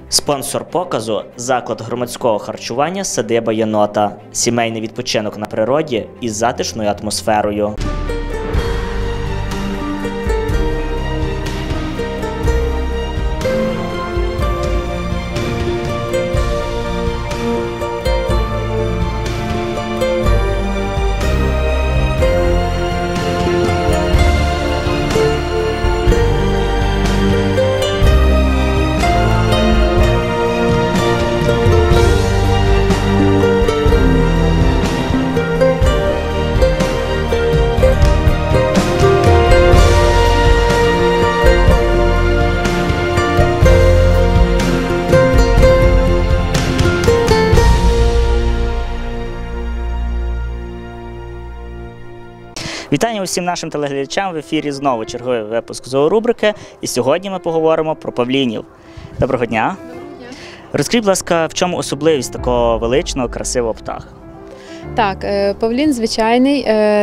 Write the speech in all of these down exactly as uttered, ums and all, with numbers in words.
Спонсор показу – заклад громадського харчування «Садиба Єнота». Сімейний відпочинок на природі із затишною атмосферою. Вітання усім нашим телеглядачам, в ефірі знову черговий випуск зоорубрики, і сьогодні ми поговоримо про павлінів. Доброго дня! Доброго дня! Розкажіть, будь ласка, в чому особливість такого величного, красивого птаха? Так, павлін звичайний,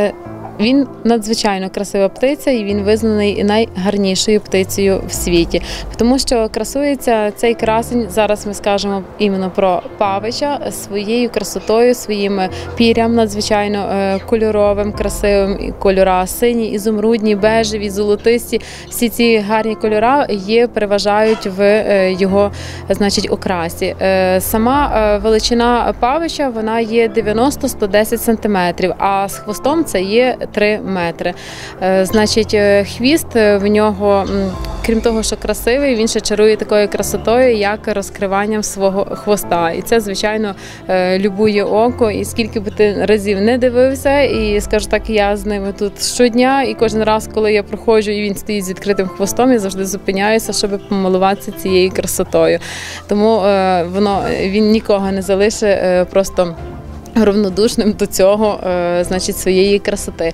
він надзвичайно красива птиця і він визнаний найгарнішою птицею в світі. Тому що красується цей красень, зараз ми скажемо іменно про павича, своєю красотою, своїм пір'ям надзвичайно кольоровим, красивим, кольора сині, ізумрудні, бежеві, золотисті. Всі ці гарні кольора є, переважають в його, значить, окрасі. Сама величина павича, вона є дев'яносто - сто десять сантиметрів, а з хвостом це є три метри. Значить, хвіст в нього, крім того, що красивий, він ще чарує такою красотою, як розкриванням свого хвоста. І це, звичайно, любує око. І скільки б ти разів не дивився, і, скажу так, я з ними тут щодня, і кожен раз, коли я проходжу, і він стоїть з відкритим хвостом, я завжди зупиняюся, щоб помилуватися цією красотою. Тому воно, він нікого не залишить просто равнодушним до цього, значить, своєї красоти.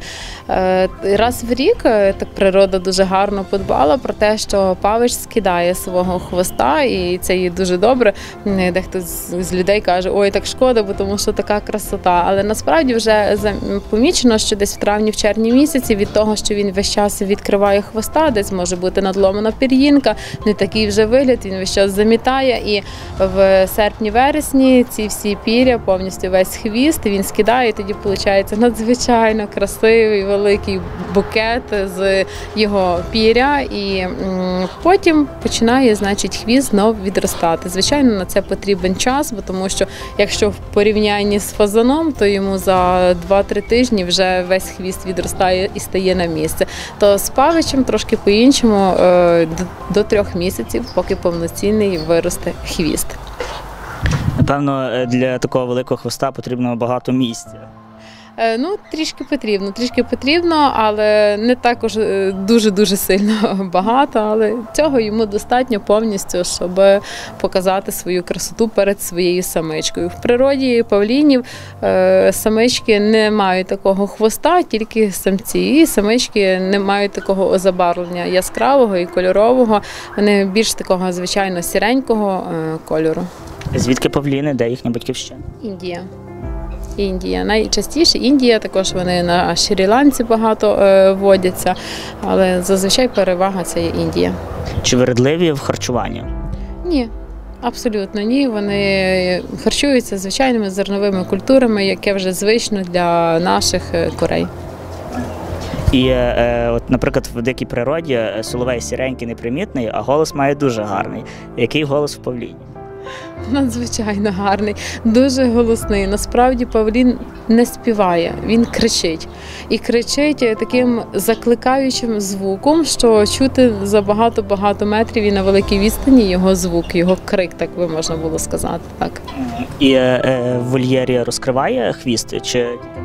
Раз в рік так природа дуже гарно подбала про те, що павич скидає свого хвоста, і це є дуже добре. Дехто з людей каже, ой, так шкода, бо тому що така красота. Але насправді вже помічено, що десь в травні, в червні місяці від того, що він весь час відкриває хвоста, десь може бути надломана пір'їнка, не такий вже вигляд, він весь час замітає, і в серпні-вересні ці всі пір'я, повністю весь хвіст, Хвіст, він скидає, і тоді виходить надзвичайно красивий великий букет з його піря, і потім починає, значить, хвіст знов відростати. Звичайно, на це потрібен час, бо тому що якщо в порівнянні з фазаном, то йому за два-три тижні вже весь хвіст відростає і стає на місце. То з павичем трошки по-іншому, до трьох місяців, поки повноцінний виросте хвіст. Напевно, для такого великого хвоста потрібно багато місця. Ну, трішки потрібно, трішки потрібно, але не також дуже-дуже сильно багато, але цього йому достатньо повністю, щоб показати свою красоту перед своєю самичкою. В природі павлінів самички не мають такого хвоста, тільки самці, і самички не мають такого забарвлення яскравого і кольорового, вони більш такого, звичайно, сіренького кольору. Звідки павліни, де їхня батьківщина? Індія. Індія. Найчастіше Індія, також вони на Шрі-Ланці багато е, водяться, але зазвичай перевага це є Індія. Чи вередливі в харчуванні? Ні, абсолютно ні. Вони харчуються звичайними зерновими культурами, яке вже звично для наших курей. І, е, от, наприклад, в дикій природі соловей сіренький, непримітний, а голос має дуже гарний. Який голос в павліні? Надзвичайно гарний, дуже голосний. Насправді павлін не співає, він кричить. І кричить таким закликаючим звуком, що чути за багато-багато метрів і на великій відстані його звук, його крик, так би можна було сказати. Так. І е, в вольєрі розкриває хвіст? Чи...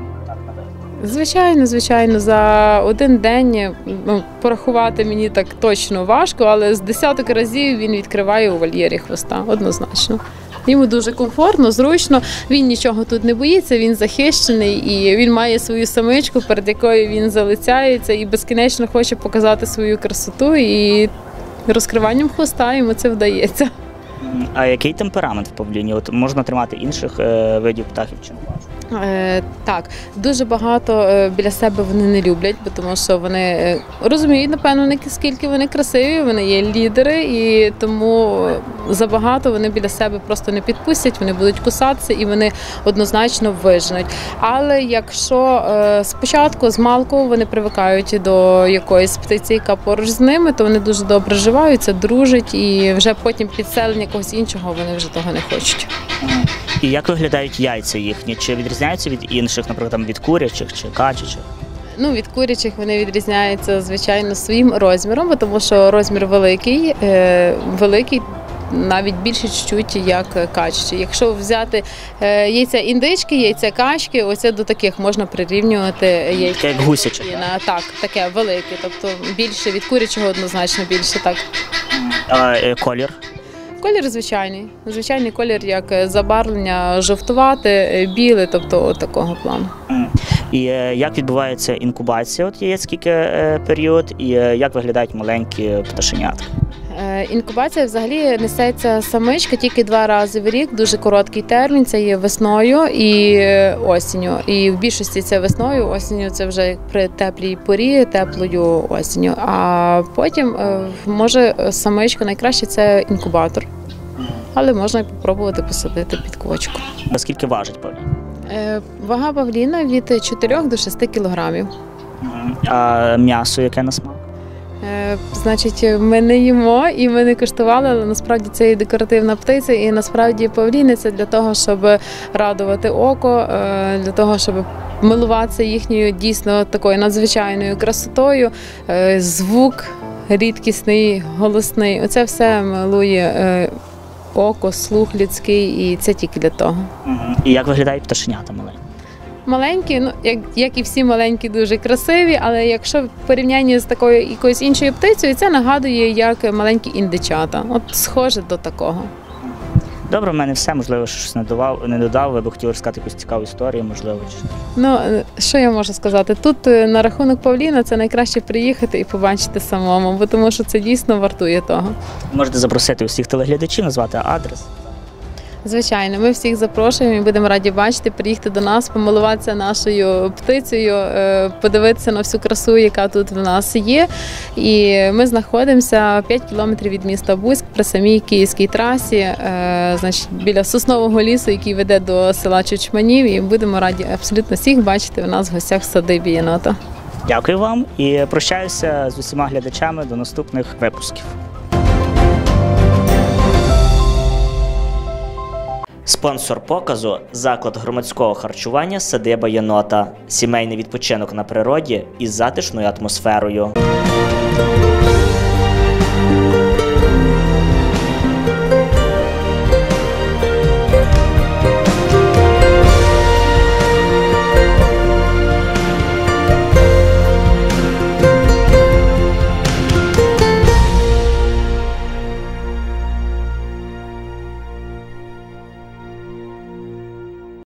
Звичайно, звичайно, за один день, ну, порахувати мені так точно важко, але з десяток разів він відкриває у вольєрі хвоста, однозначно. Йому дуже комфортно, зручно, він нічого тут не боїться, він захищений і він має свою самичку, перед якою він залицяється і безкінечно хоче показати свою красоту, і розкриванням хвоста йому це вдається. А який темперамент в павліні? От можна тримати інших е, видів птахів чи не можна? Е, так, дуже багато е, біля себе вони не люблять, бо тому що вони е, розуміють, напевно, наскільки вони красиві, вони є лідери, і тому забагато вони біля себе просто не підпустять, вони будуть кусатися і вони однозначно виженуть. Але якщо е, спочатку з малку вони привикають до якоїсь птиці, яка поруч з ними, то вони дуже добре живаються, дружать, і вже потім підселення когось іншого вони вже того не хочуть. І як виглядають яйця їхні? Чи відрізняються від інших, наприклад, там, від курячих чи качачих? Ну, від курячих вони відрізняються, звичайно, своїм розміром, бо тому що розмір великий, е, великий, навіть більше чуть-чуть, як качачі. Якщо взяти е, яйця індички, яйця качки, оце до таких можна прирівнювати яйця. Таке як гусяче. Так, таке велике, тобто більше від курячого однозначно більше, так. А е, колір? Колір звичайний. Звичайний колір, як забарвлення жовтувате, біле, тобто от такого плану. І е, як відбувається інкубація от яєць, скільки е, період, і е, як виглядають маленькі пташенятка? Е, Інкубація взагалі несеться самичка тільки два рази в рік, дуже короткий термін, це є весною і осінню. І в більшості це весною, осінню це вже при теплій порі, теплою осінню. А потім е, може самичка, найкраще це інкубатор. Але можна і спробувати посадити під квочку. Наскільки важить павлін? Е, Вага павліна від чотирьох до шести кілограмів. А м'ясо яке на смак? Е, Значить, ми не їмо і ми не коштували, але насправді це і декоративна птиця, і насправді павліни це для того, щоб радувати око, е, для того, щоб милуватися їхньою дійсно такою надзвичайною красотою, е, звук рідкісний, голосний. Оце все милує е, око, слух людський, і це тільки для того. І як виглядають пташенята маленькі? Маленькі, ну як, як і всі маленькі, дуже красиві, але якщо в порівнянні з такою якоюсь іншою птицею, це нагадує як маленькі індичата. От схоже до такого. Добре, в мене все, можливо, щось не додав, не додав, ви б хотіли розказати якусь цікаву історію, можливо. Чи... Ну, що я можу сказати? Тут на рахунок павліна це найкраще приїхати і побачити самому, бо тому що це дійсно вартує того. Можете запросити усіх телеглядачів, назвати адрес. Звичайно, ми всіх запрошуємо і будемо раді бачити, приїхати до нас, помилуватися нашою птицею, подивитися на всю красу, яка тут в нас є. І ми знаходимося п'ять кілометрів від міста Буськ при самій київській трасі, значить, біля соснового лісу, який веде до села Чучманів. І будемо раді абсолютно всіх бачити у нас в гостях в садибі єнота. Дякую вам і прощаюся з усіма глядачами до наступних випусків. Спонсор показу – заклад громадського харчування «Садиба Єнота». Сімейний відпочинок на природі із затишною атмосферою.